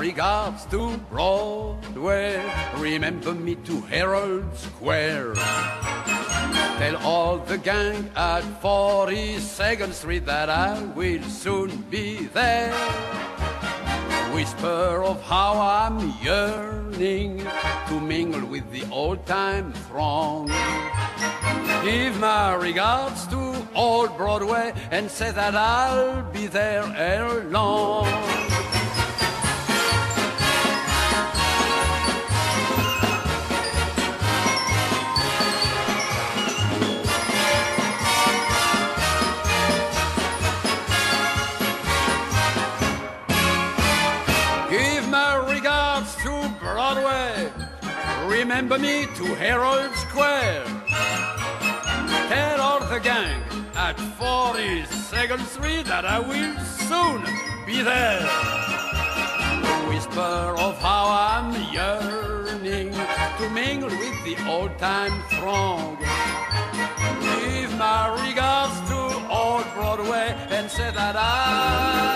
regards to Broadway. Remember me to Herald Square. Tell all the gang at 42nd Street that I will soon be there. Whisper of how I'm yearning to mingle with the old-time throng. Give my regards to old Broadway and say that I'll be there ere long. Give my regards to Broadway. Remember me to Herald Square. Tell all the gang at 42nd Street that I will soon be there. The whisper of how I'm yearning to mingle with the old-time throng. Give my regards to old Broadway and say that I